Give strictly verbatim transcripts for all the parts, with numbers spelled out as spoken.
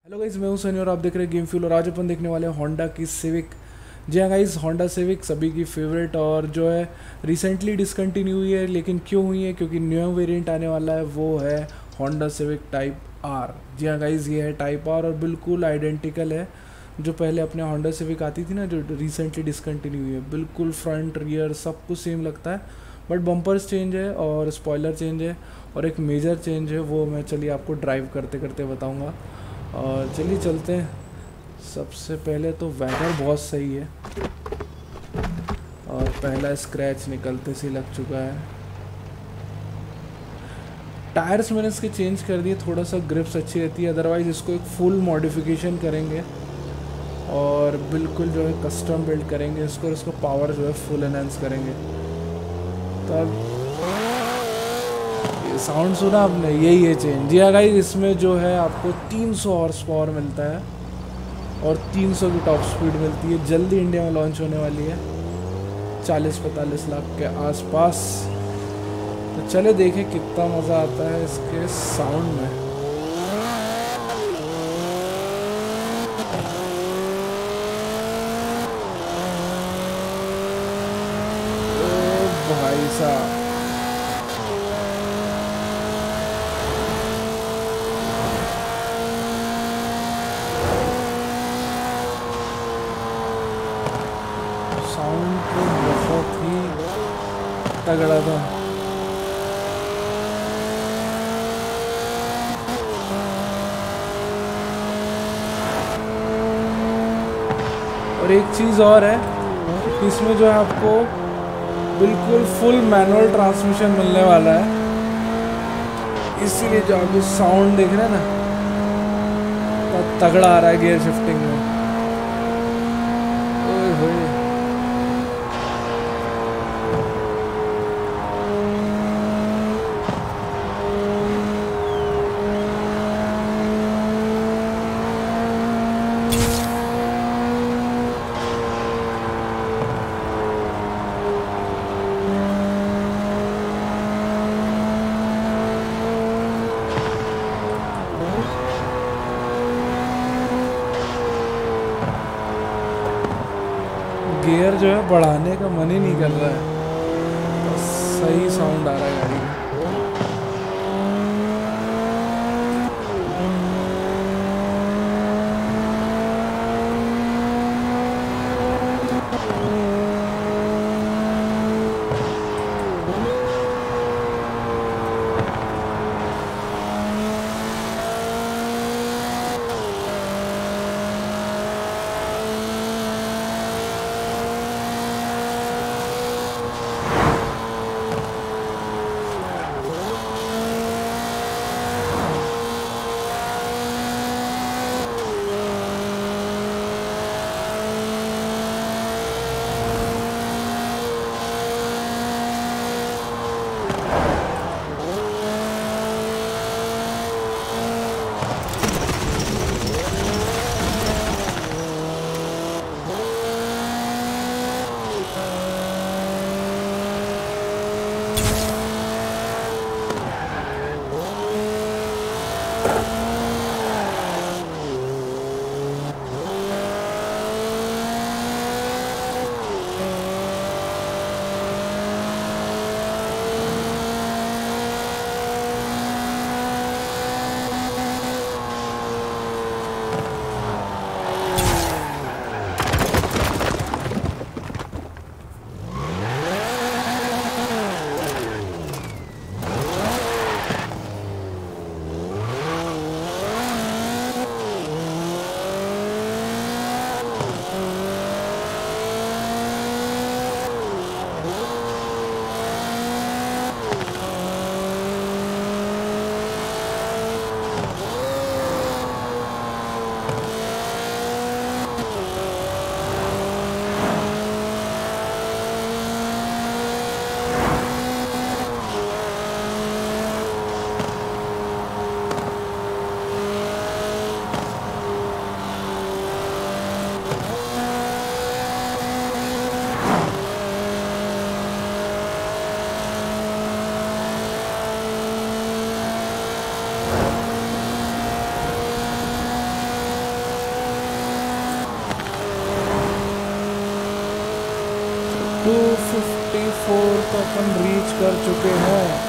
Hello guys, मैं हूं सनी और आप देख रहे हैं गेम फ्यूल। और आज अपन देखने वाले हैं होंडा की सिविक। जी हाँ गाइस, होंडा सिविक सभी की फेवरेट और जो है रिसेंटली डिसकंटिन्यू हुई है। लेकिन क्यों हुई है? क्योंकि न्यू वेरिएंट आने वाला है, वो है होंडा सिविक टाइप आर। जी हाँ गाइस, ये है टाइप आर और बिल्कुल आइडेंटिकल है जो पहले अपने होंडा सिविक आती थी ना, जो रिसेंटली डिसकंटिन्यू हुई है। बिल्कुल फ्रंट रियर सब कुछ सेम लगता है, बट बम्पर्स चेंज है और स्पॉयलर चेंज है और एक मेजर चेंज है, वो मैं चलिए आपको ड्राइव करते करते बताऊँगा। और चलिए चलते हैं। सबसे पहले तो वेदर बहुत सही है और पहला स्क्रैच निकलते से लग चुका है। टायर्स मैंने इसके चेंज कर दिए, थोड़ा सा ग्रिप्स अच्छी रहती है। अदरवाइज़ इसको एक फुल मॉडिफिकेशन करेंगे और बिल्कुल जो है कस्टम बिल्ड करेंगे इसको, और इसको पावर जो है फुल एनहांस करेंगे। तो अब साउंड सुना आपने, यही है चेंज। जी हाँ गाइस, इसमें जो है आपको तीन सौ हॉर्स पावर मिलता है और तीन सौ की टॉप स्पीड मिलती है। जल्दी इंडिया में लॉन्च होने वाली है, चालीस पैंतालीस लाख के आसपास। तो चले देखें कितना मज़ा आता है इसके साउंड में। ओ भाई साहब, साउंड तो बहुत ही तगड़ा था। और एक चीज़ और है, इसमें जो है आपको बिल्कुल फुल मैनुअल ट्रांसमिशन मिलने वाला है। इसीलिए जो आप साउंड देख रहे हैं ना, बहुत तगड़ा आ रहा है गियर शिफ्टिंग में। ओए होए, गियर जो है बढ़ाने का मन ही नहीं कर रहा है, बस सही साउंड आ रहा है गाड़ी में। फोर तो अपन रीच कर चुके हैं।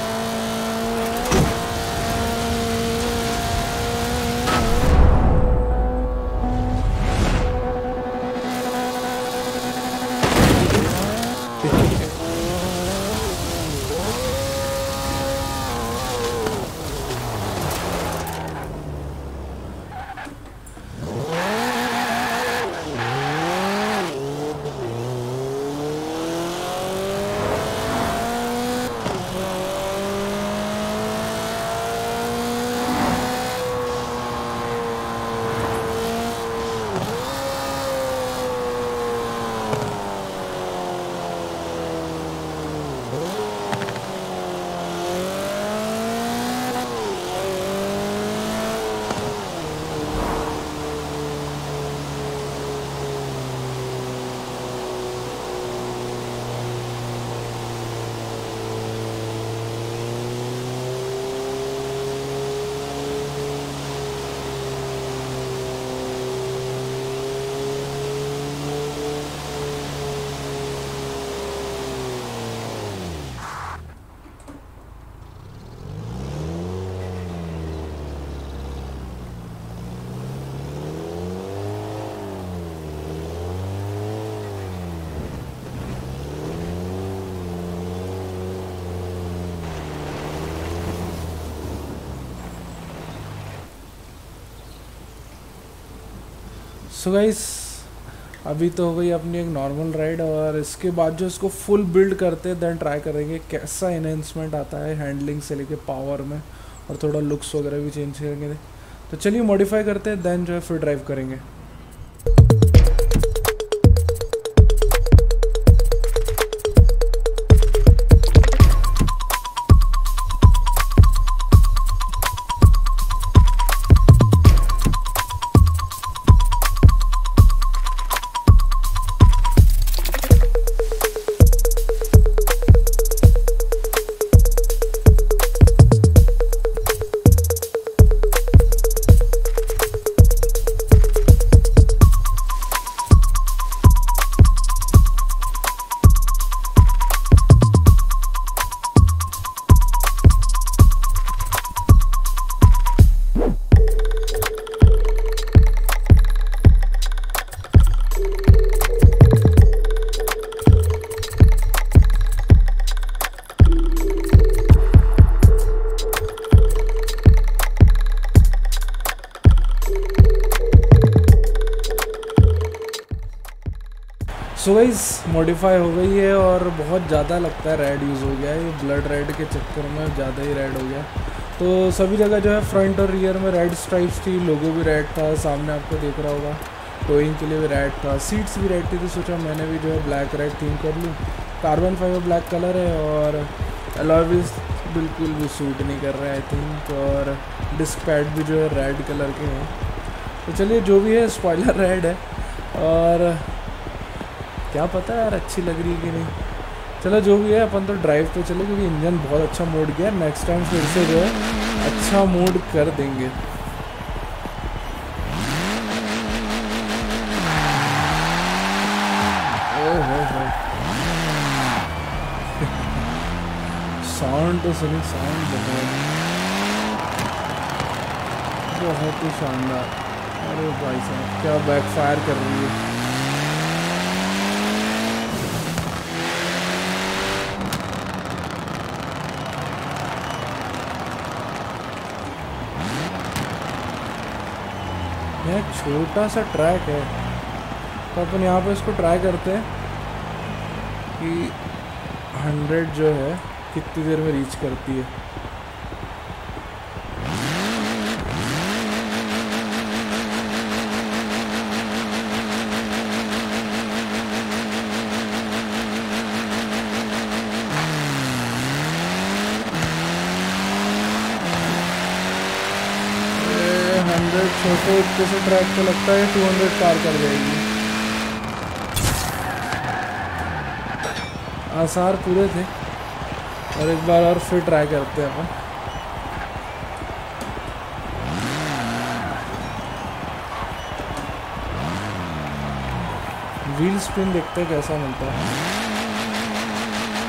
सो गाइस अभी तो हो गई अपनी एक नॉर्मल राइड, और इसके बाद जो इसको फुल बिल्ड करते हैं देन ट्राई करेंगे कैसा इन्हेंसमेंट आता है हैंडलिंग से लेके पावर में, और थोड़ा लुक्स वगैरह भी चेंज करेंगे। तो चलिए मॉडिफाई करते हैं देन जो है फिर ड्राइव करेंगे। सो गाइस मॉडिफाई हो गई है और बहुत ज़्यादा लगता है रेड यूज़ हो गया है, ये ब्लड रेड के चक्कर में ज़्यादा ही रेड हो गया। तो सभी जगह जो है फ्रंट और रियर में रेड स्ट्राइप्स थी, लोगो भी रेड था, सामने आपको देख रहा होगा टोइंग के लिए भी रेड था, सीट्स भी रेड थी। तो सोचा मैंने भी जो है ब्लैक रेड थीम कर लूँ। कार्बन फाइबर ब्लैक कलर है और अलॉय व्हील्स बिल्कुल भी सूट नहीं कर रहे आई थिंक, और डिस्क पैड भी जो है रेड कलर के हैं। तो चलिए जो भी है स्पॉइलर रेड है, और क्या पता यार अच्छी लग रही है कि नहीं। चलो जो भी है अपन तो ड्राइव पे चले, क्योंकि इंजन बहुत अच्छा मोड गया। नेक्स्ट टाइम फिर से जो है अच्छा मोड कर देंगे। साउंड तो सुनी, साउंड बहुत बहुत ही शानदार। अरे भाई साहब क्या बैकफायर कर रही है। यह छोटा सा ट्रैक है, तो अपन यहाँ पे इसको ट्राई करते हैं कि हंड्रेड जो है कितनी देर में रीच करती है। हंड्रेड छोटे इतने से ट्रैक पे लगता है टू हंड्रेड पार कर जाएगी। आसार पूरे थे, और एक बार और फिर ट्राई करते हैं अपन। व्हील स्पिन देखते हैं कैसा मिलता है।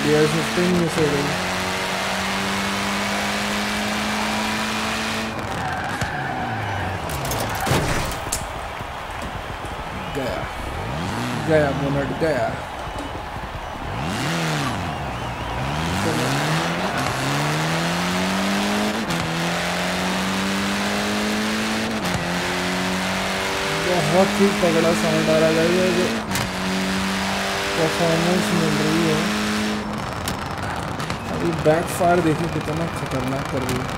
गियर शिफ्टिंग मिस हो गई। गया गया बोनट गया। बहुत ही तगड़ा साउंड आ रहा है, जो परफॉर्मेंस मिल रही है अभी। बैक फायर देखिए कितना खतरनाक कर रही है।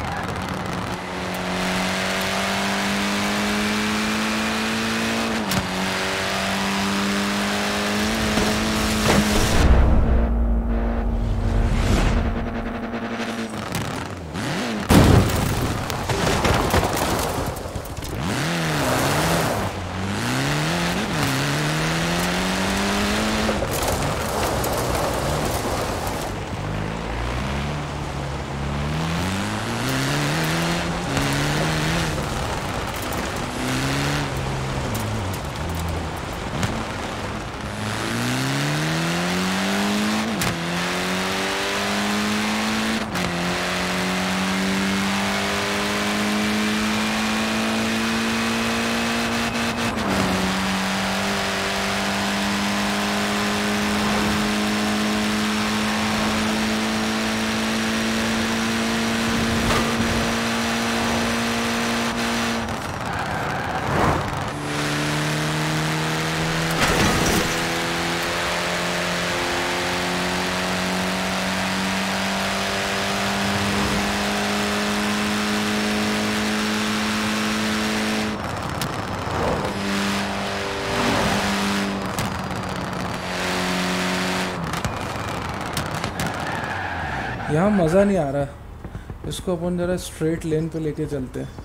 यहाँ मज़ा नहीं आ रहा, इसको अपन ज़रा स्ट्रेट लेन पे लेके चलते हैं।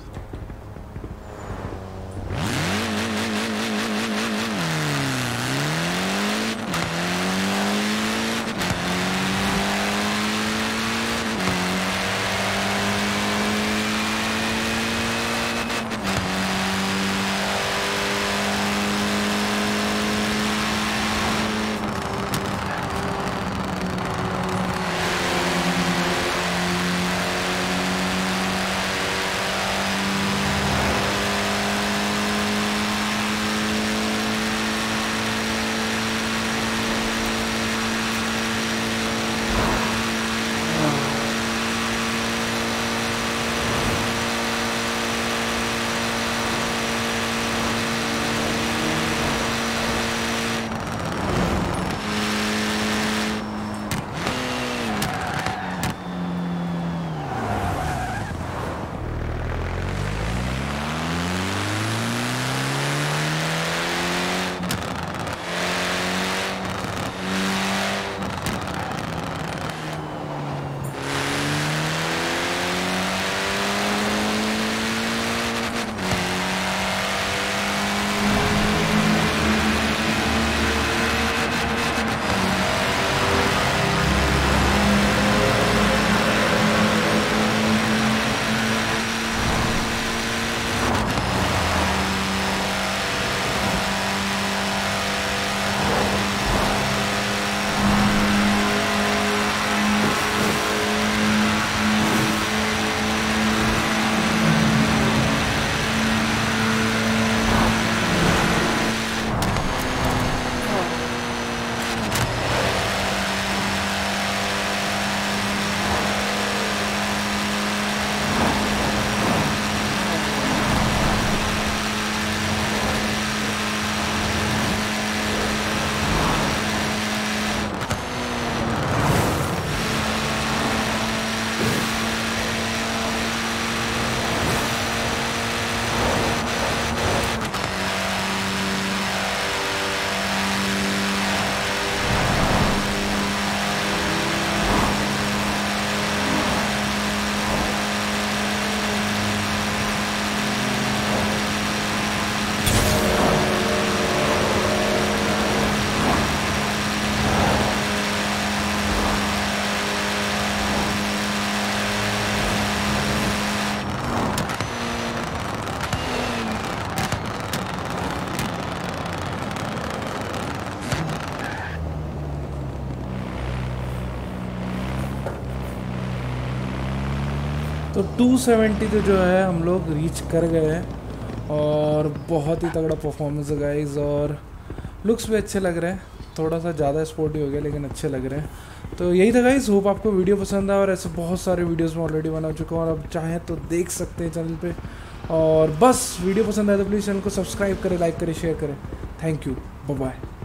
तो टू सेवेंटी तो जो है हम लोग रीच कर गए हैं और बहुत ही तगड़ा परफॉर्मेंस है गाइस, और लुक्स भी अच्छे लग रहे हैं, थोड़ा सा ज़्यादा स्पोर्टी हो गया लेकिन अच्छे लग रहे हैं। तो यही था गाइस, होप आपको वीडियो पसंद आया, और ऐसे बहुत सारे वीडियोस मैं ऑलरेडी बना चुका हूँ और अब चाहें तो देख सकते हैं चैनल पे। और बस वीडियो पसंद आए तो प्लीज़ चैनल को सब्सक्राइब करें, लाइक करें, शेयर करें। Thank you, bye bye.